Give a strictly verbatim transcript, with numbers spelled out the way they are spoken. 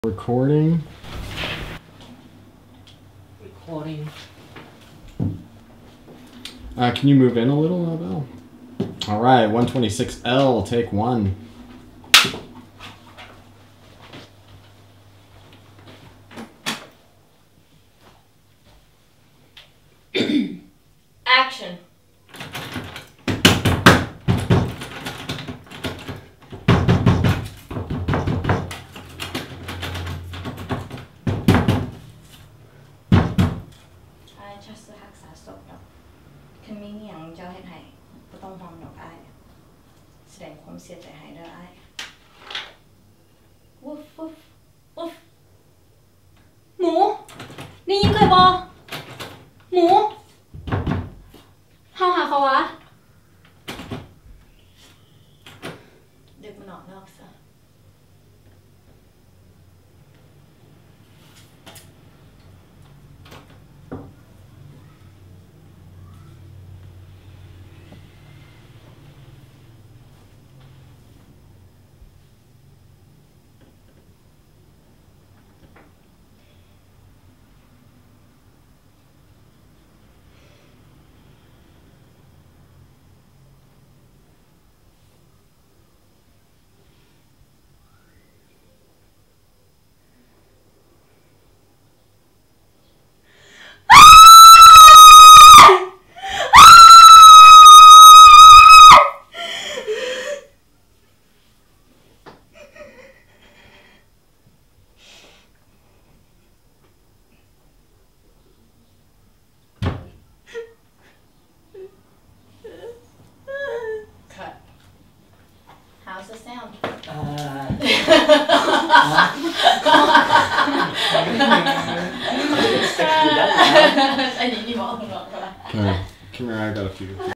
Recording. Recording. Uh, can you move in a little, Abel? All right, one twenty-six L, take one. Action. I just รักษาศพดอกคันมีหยังเจ้าเฮ็ดให้บ่ต้องห่วงดอกอ้ายแสดงความเสียใจให้เด้ออ้ายวุฟวุฟวุฟหมูได้ยินเลยบ่หมูเฮาหาเขาวะดึกมันออกนอกซะHow's the sound? Uh, อันนี้นี่บอกบอก Okay, come here, I got a few.